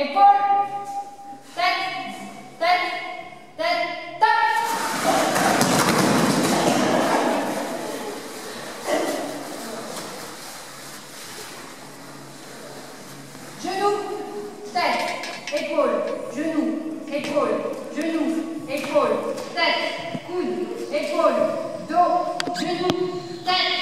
Épaules, tête, tête, tête, tac. Genoux, tête, épaules, genoux, épaules, genoux, épaules, tête, coude, épaules, dos, genoux, tête.